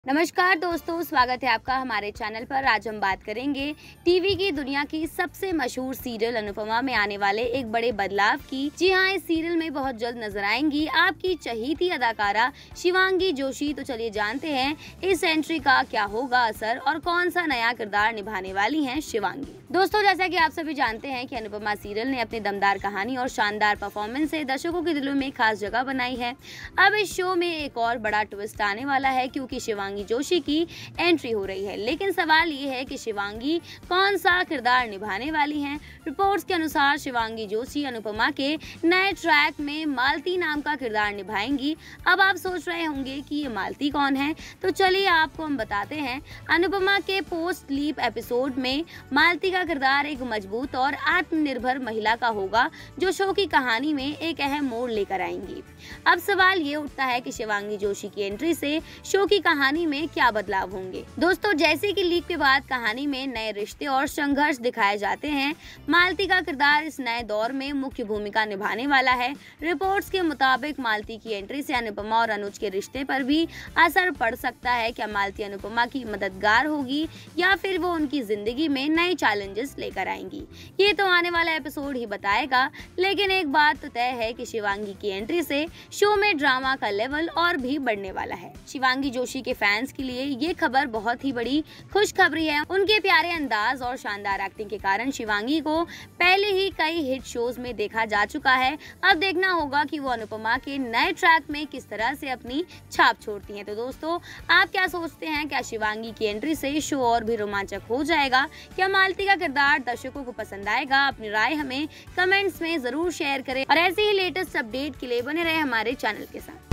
नमस्कार दोस्तों, स्वागत है आपका हमारे चैनल पर। आज हम बात करेंगे टीवी की दुनिया की सबसे मशहूर सीरियल अनुपमा में आने वाले एक बड़े बदलाव की। जी हाँ, इस सीरियल में बहुत जल्द नजर आएंगी आपकी चहेती अदाकारा शिवांगी जोशी। तो चलिए जानते हैं इस एंट्री का क्या होगा असर और कौन सा नया किरदार निभाने वाली हैं शिवांगी। दोस्तों, जैसा कि आप सभी जानते हैं कि अनुपमा सीरियल ने अपनी दमदार कहानी और शानदार परफॉर्मेंस से दर्शकों के दिलों में खास जगह बनाई है। अब इस शो में एक और बड़ा ट्विस्ट आने वाला है क्योंकि शिवांगी जोशी की एंट्री हो रही है। लेकिन सवाल ये है कि शिवांगी कौन सा किरदार निभाने वाली हैं। रिपोर्ट्स के अनुसार शिवांगी जोशी अनुपमा के नए ट्रैक में मालती नाम का किरदार निभाएंगी। अब आप सोच रहे होंगे कि ये मालती कौन है, तो चलिए आपको हम बताते हैं। अनुपमा के पोस्ट लीप एपिसोड में मालती का किरदार एक मजबूत और आत्मनिर्भर महिला का होगा जो शो की कहानी में एक अहम मोड़ लेकर आएंगी। अब सवाल ये उठता है कि शिवांगी जोशी की एंट्री से शो की कहानी में क्या बदलाव होंगे। दोस्तों, जैसे कि लीक के बाद कहानी में नए रिश्ते और संघर्ष दिखाए जाते हैं, मालती का किरदार इस नए दौर में मुख्य भूमिका निभाने वाला है। रिपोर्ट्स के मुताबिक मालती की एंट्री से अनुपमा और अनुज के रिश्ते पर भी असर पड़ सकता है। क्या मालती अनुपमा की मददगार होगी या फिर वो उनकी जिंदगी में नए चैलेंजेस लेकर आएंगी, ये तो आने वाला एपिसोड ही बताएगा। लेकिन एक बात तो तय है कि शिवांगी की एंट्री से शो में ड्रामा का लेवल और भी बढ़ने वाला है। शिवांगी जोशी के फैंस के लिए ये खबर बहुत ही बड़ी खुशखबरी है। उनके प्यारे अंदाज और शानदार एक्टिंग के कारण शिवांगी को पहले ही कई हिट शोज में देखा जा चुका है। अब देखना होगा कि वो अनुपमा के नए ट्रैक में किस तरह से अपनी छाप छोड़ती हैं। तो दोस्तों, आप क्या सोचते हैं? क्या शिवांगी की एंट्री से शो और भी रोमांचक हो जाएगा? क्या मालती का किरदार दर्शकों को पसंद आएगा? अपनी राय हमें कमेंट्स में जरूर शेयर करें और ऐसे ही लेटेस्ट अपडेट के लिए बने रहे हमारे चैनल के साथ।